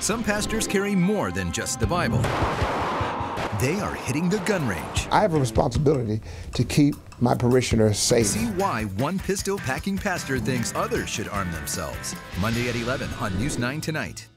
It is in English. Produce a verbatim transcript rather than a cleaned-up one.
Some pastors carry more than just the Bible. They are hitting the gun range. I have a responsibility to keep my parishioners safe. See why one pistol-packing pastor thinks others should arm themselves. Monday at eleven on News nine Tonight.